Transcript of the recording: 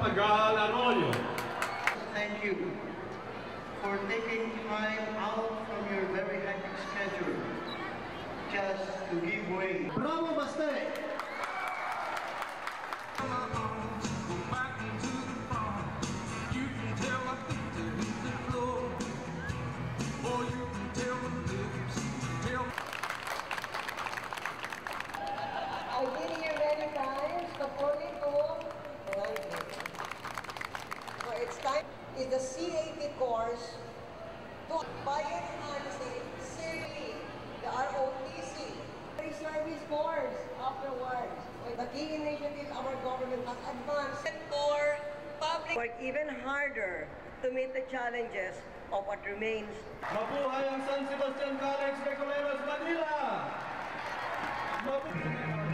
Tagal Arroyo. Thank you for taking time out from your very hectic schedule just to give way. Bravo, Baste! I've been here many times, but only to so it's time is the C80 course to Bayan Analysis, CIRLI, the ROTC, service course afterwards. The key initiative our government has advanced for public work even harder to meet the challenges of what remains. Mabuhay ang San Sebastian College, Recto, Manila! Mabuhay!